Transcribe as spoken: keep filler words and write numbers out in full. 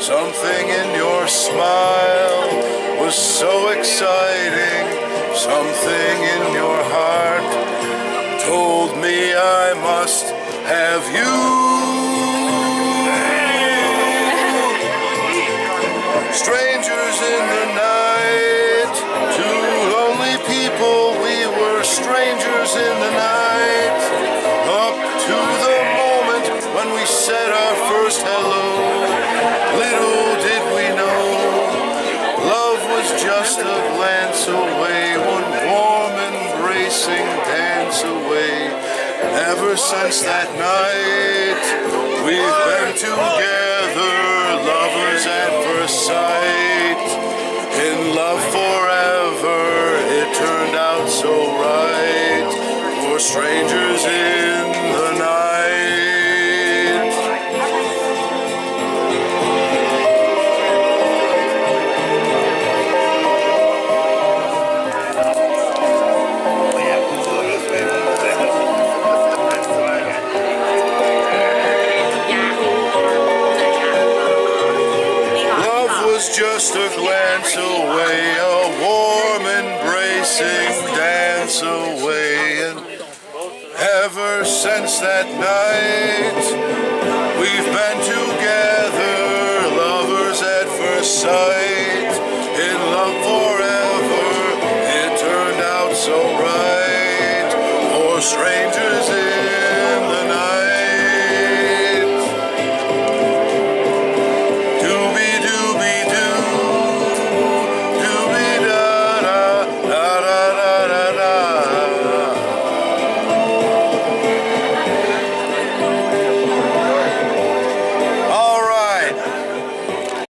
Something in your smile was so exciting. Something in your heart told me I must have you. Strangers in the night, two lonely people, we were strangers in the night. Up to the moment when we said our first hello, little did we know, love was just a glance away, one warm embracing dance away. Ever since that night, we've been together, lovers at first sight. In love forever, it turned out so right, for strangers in the night. Just a glance away, a warm embracing dance away. And ever since that night, we've been together, lovers at first sight. In love forever, it turned out so right, for strangers in